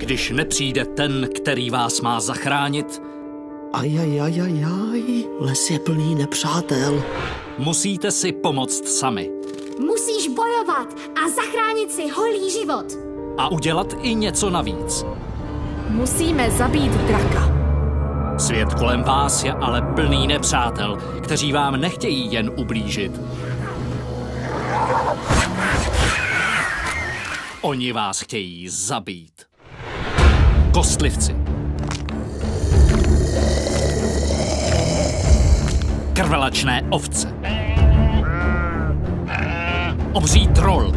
Když nepřijde ten, který vás má zachránit, Ajajajajaj, les je plný nepřátel. musíte si pomoct sami. Musíš bojovat a zachránit si holý život. A udělat i něco navíc. Musíme zabít draka. Svět kolem vás je ale plný nepřátel, kteří vám nechtějí jen ublížit. Oni vás chtějí zabít. Kostlivci. Krvelačné ovce. Obří troll.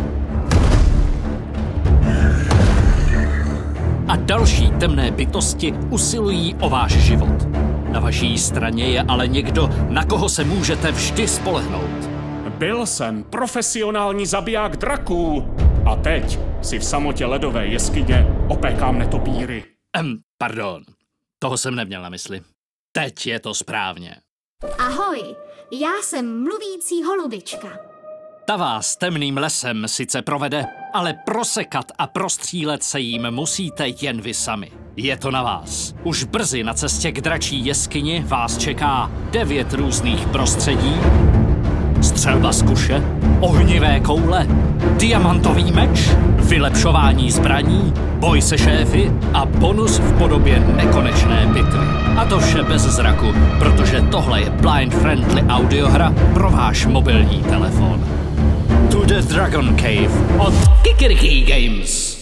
A další temné bytosti usilují o váš život. Na vaší straně je ale někdo, na koho se můžete vždy spolehnout. Byl jsem profesionální zabiják draků. A teď si v samotě ledové jeskyně opékám netopíry. Pardon, toho jsem neměl na mysli. Teď je to správně. Ahoj, já jsem mluvící holubička. Ta vás temným lesem sice provede, ale prosekat a prostřílet se jim musíte jen vy sami. Je to na vás. Už brzy na cestě k dračí jeskyni vás čeká 9 různých prostředí, střelba z kuše, ohnivé koule, diamantový meč, vylepšování zbraní, boj se šéfy a bonus v podobě nekonečné bitvy. A to vše bez zraku, protože tohle je blind-friendly audiohra pro váš mobilní telefon. To the Dragon Cave od Kikiriki Games.